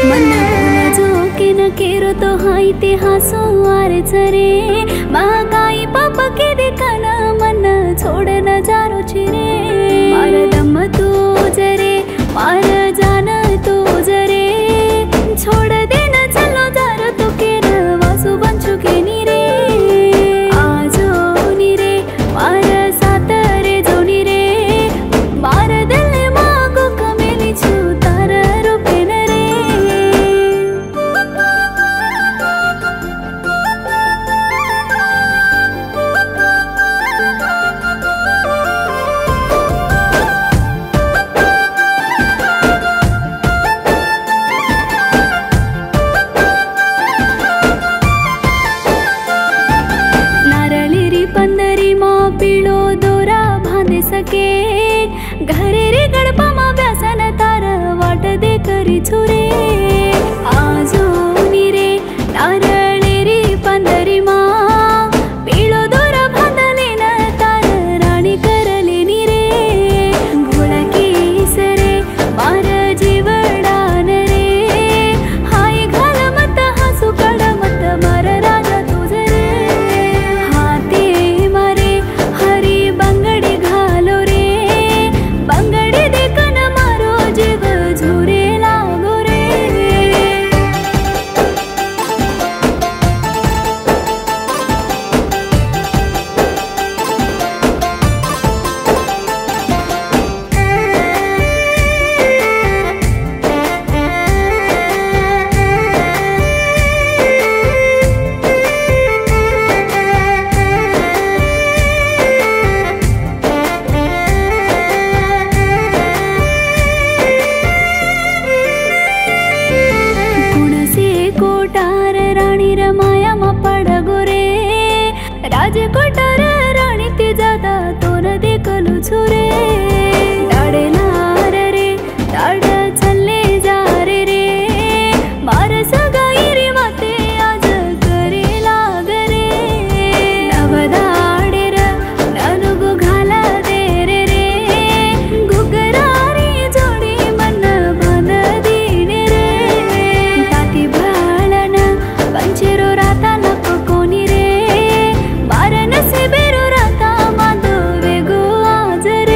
मन भुला जो के न केरो तो हाँ इतिहासो आर चरे महाकाई पापा के देखना मन छोड़ न जारो चिरे मार दम तू जरे मार जाना तू जरे छोड़ देना चलो जारो तो केर वासु बन चुके नीरे आजो नीरे मार सातरे जो नीरे मार दिल मागो कमेली छु तार रूपे नरे पीळो दोरा बांधे सके घरे रे गडपा मा व्यासन तार वाट दे करी छुरे आजो नीरे नारळे रे पंदरी मा पीळो दोरा बांधले न तार राणी करले नीरे घोळकी सरे मार जीवडान रे हाय घाल मत हसू कड मत मार राजा तुझे हाते मारे हरी बंगड़ी घालो रे बंगड़ी देखन मारो जीव झुरे लागो रे कोटार राणी रमाया मा पडगो रे राजकोटार राणी ती जादा तोर देखलू छुरे डाडेलार रे डाड चल्ले जा रे रे मार सगाई रे माते आज करे लाग रे नवदाडे र ननुगु घाला दे रे रे गुगरारी जोडी मन बन दीने रे ताती पंचेरो राता नको कोणी रे बारन से बेरो राता माधो वेगो आज रे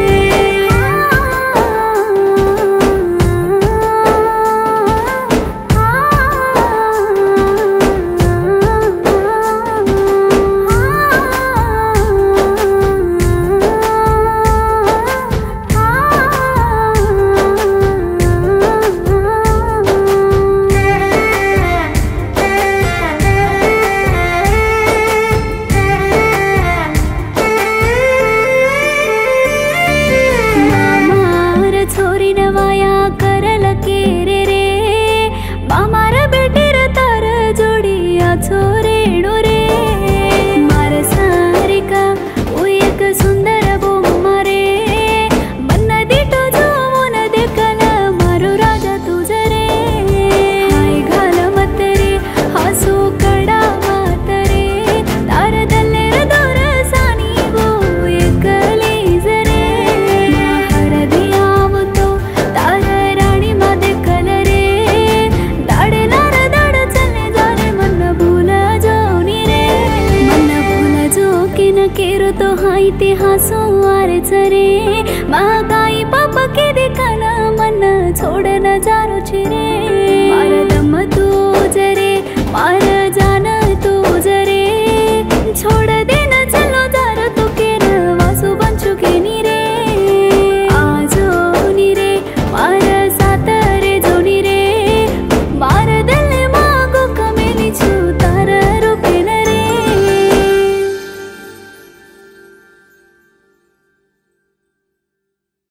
छोरी नवाया करल केरे रे मामार बेटे र तार जोडिया छोरेणो रे मार सारिका ओ एक सुंदर बोम्मा रे मन दिटो जोवन देखल मारो राजा तुझे रे हाय घाल मत रे हसू कडा मात रे तार दल्लेर दोर सानी वो एकली जरे हर दिया तार राणी मा देखल रे दाडेलार दाड चले जारे मन भूला जोनी रे मन भूला जो के न केरो तो हाँ इतिहासो आर चरे महाकाई